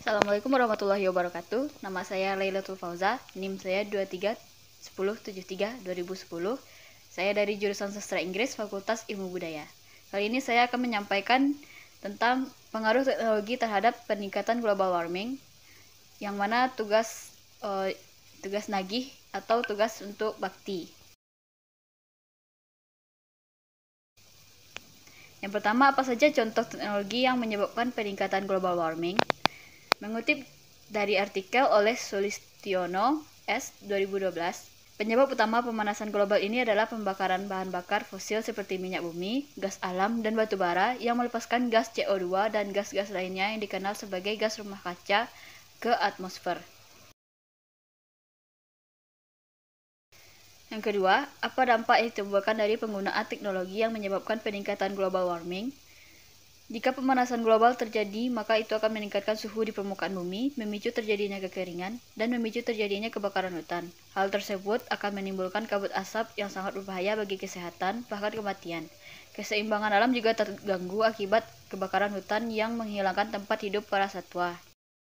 Assalamualaikum warahmatullahi wabarakatuh. Nama saya Lailatul Fauza, NIM saya 231073-2010. Saya dari jurusan Sastra Inggris Fakultas Ilmu Budaya. Kali ini saya akan menyampaikan tentang pengaruh teknologi terhadap peningkatan global warming, yang mana tugas nagih atau tugas untuk bakti. Yang pertama, apa saja contoh teknologi yang menyebabkan peningkatan global warming? Mengutip dari artikel oleh Sulistiono S. 2012, penyebab utama pemanasan global ini adalah pembakaran bahan bakar fosil seperti minyak bumi, gas alam, dan batu bara yang melepaskan gas CO2 dan gas-gas lainnya yang dikenal sebagai gas rumah kaca ke atmosfer. Yang kedua, apa dampak yang ditimbulkan dari penggunaan teknologi yang menyebabkan peningkatan global warming? Jika pemanasan global terjadi, maka itu akan meningkatkan suhu di permukaan bumi, memicu terjadinya kekeringan, dan memicu terjadinya kebakaran hutan. Hal tersebut akan menimbulkan kabut asap yang sangat berbahaya bagi kesehatan, bahkan kematian. Keseimbangan alam juga terganggu akibat kebakaran hutan yang menghilangkan tempat hidup para satwa.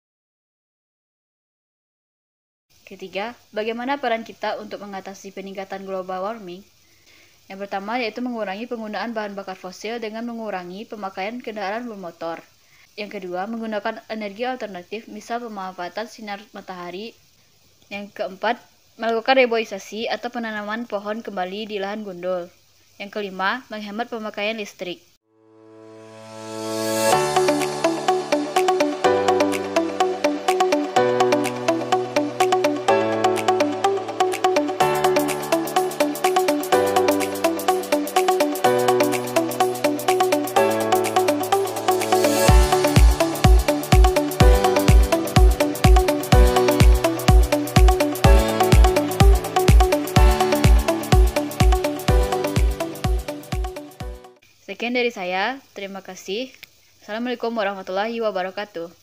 Ketiga, bagaimana peran kita untuk mengatasi peningkatan global warming? Yang pertama yaitu mengurangi penggunaan bahan bakar fosil dengan mengurangi pemakaian kendaraan bermotor. Yang kedua, menggunakan energi alternatif, misal pemanfaatan sinar matahari. Yang keempat, melakukan reboisasi atau penanaman pohon kembali di lahan gundul. Yang kelima, menghemat pemakaian listrik. Sekian dari saya, terima kasih. Assalamualaikum warahmatullahi wabarakatuh.